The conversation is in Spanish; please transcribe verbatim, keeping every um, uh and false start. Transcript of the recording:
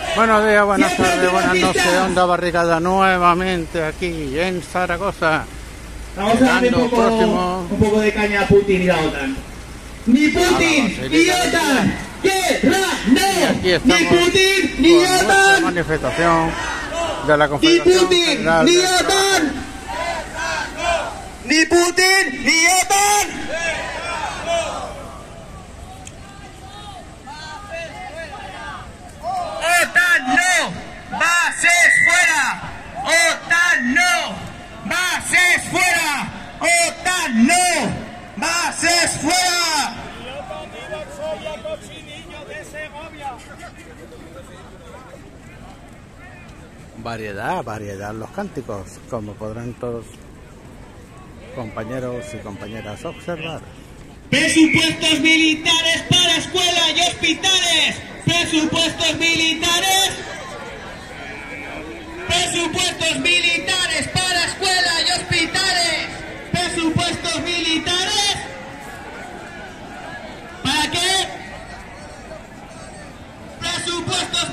Buenos días, buenas tardes, buenas noches, Onda Barricada nuevamente aquí en Zaragoza. Vamos a darle un poco, próximo... un poco de caña a Putin y la OTAN. ¡Ni Putin ni OTAN! ¡Guerra no! ¡Ni Putin ni OTAN! Manifestación de la ¡Ni Confederación Putin General ni del OTAN! ¡Ni Putin ni OTAN! ¡OTAN no! ¡Bases fuera! ¡OTAN no! ¡Bases fuera! ¡OTAN no! ¡Bases fuera! Variedad, variedad los cánticos, como podrán todos compañeros y compañeras observar. Presupuestos militares para escuelas y hospitales. Presupuestos militares. Presupuestos militares para escuelas y hospitales. Presupuestos militares. ¿Para qué? Presupuestos